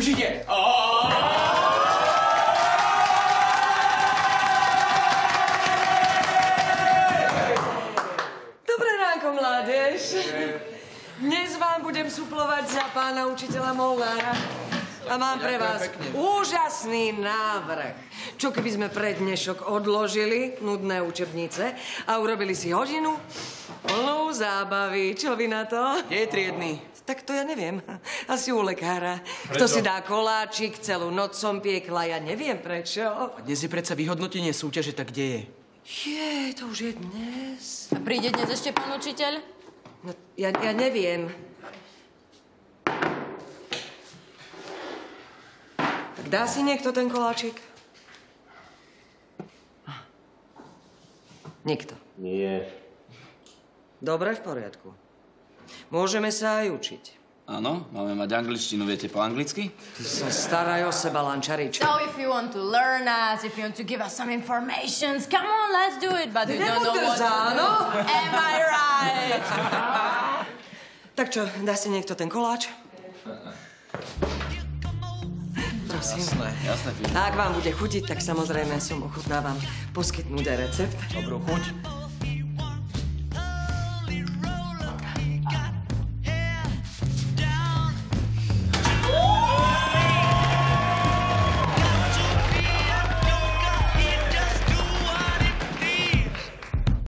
Už ide. Dobré ránko, mládež. Dnes vám budem suplovať za pána učiteľa Molnára. A mám pre vás úžasný návrh. Čo keby sme pre dnešok odložili nudné učebnice a urobili si hodinu plnú zábavy. Čo vy na to? Je triedny. Tak to ja neviem. Asi u lekára. Kto si dá koláčik, celú noc som piekla, ja neviem prečo. A dnes je predsa vyhodnotenie súťaže, tak kde je? To už je dnes. A príde dnes ešte pán učiteľ? No, ja neviem. Tak dá si niekto ten koláčik? Nikto. Nie. Dobre, v poriadku. Môžeme sa aj učiť. Áno, máme mať angličtinu, viete po anglicky? Ty sa staraj o seba, lančarička. So if you want to learn us, if you want to give us some informations, come on, let's do it. But we don't know what to do. Am I right? Tak čo, dá si niekto ten koláč? Prosím. Jasné, Filip. Ak vám bude chutiť, tak samozrejme som ochotná vám poskytnúť aj recept. Dobrú chuť.